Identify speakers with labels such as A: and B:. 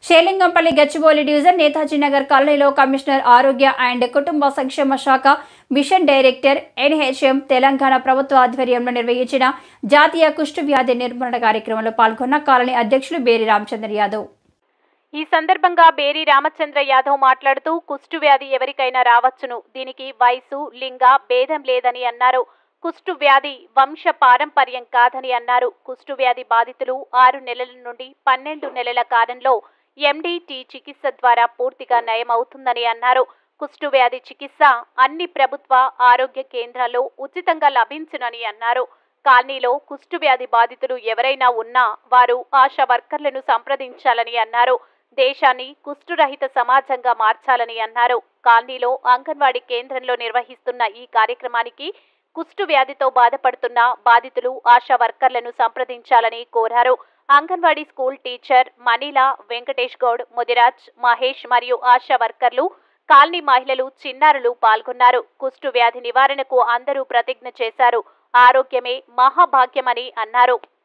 A: Serilingampally Gachibowli division Netaji Nagar కాలనీలో commissioner ఆరోగ్య and కుటుంబ సంక్షేమ శాఖ మిషన్ డైరెక్టర్ ఎన్హెచ్ఎం తెలంగాణ ప్రభుత్వ ఆధ్వర్యంలో నిర్వహించిన జాతీయ కుష్టు వ్యాధి నిర్మూలన కార్యక్రమంలో పాల్గొన్న కాలనీ అధ్యక్షులు బేరి రామచంద్ర యాదవ్.
B: ఈ సందర్భంగా బేరి రామచంద్ర యాదవ్ మాట్లాడుతూ కుష్టు వ్యాధి ఎవరికైనా రావచ్చును, దీనికి వయసు లింగ భేదం లేదని అన్నారు. కుష్టు వ్యాధి వంశ పారంపర్యం కాదని అన్నారు. కుష్టు వ్యాధి బాధితులు 6 నెలల నుండి 12 నెలల కాలంలో ఎండిటి చికిత్స ద్వారా పూర్తిగా నయమవుతుందని అన్నారు. కుష్టు వ్యాధి చికిత్స అన్ని ప్రభుత్వ ఆరోగ్య కేంద్రాల్లో ఉచితంగా లభించునని అన్నారు. కాలనీలో కుష్టు వ్యాధి బాధితులు ఎవరైనా ఉన్నా వారు ఆశా వర్కర్లను సంప్రదించాలని అన్నారు. దేశాన్ని కుష్టురహిత సమాజంగా మార్చాలని అన్నారు. కాలనీలో అంగన్వాడీ కేంద్రంలో నిర్వహిస్తున్న ఈ కార్యక్రమానికి కుష్టు వ్యాధితో బాధపడుతున్న బాధితులు ఆశా వర్కర్లను సంప్రదించాలని కోరారు. అంగన్వాడీ స్కూల్ టీచర్ మనీలా, వెంకటేష్ గౌడ్, ముదిరాజ్, మహేష్ మరియు ఆశా వర్కర్లు, కాలనీ మహిళలు, చిన్నారులు పాల్గొన్నారు. కుష్టు వ్యాధి నివారణకు అందరూ ప్రతిజ్ఞ చేశారు. ఆరోగ్యమే మహాభాగ్యమని అన్నారు.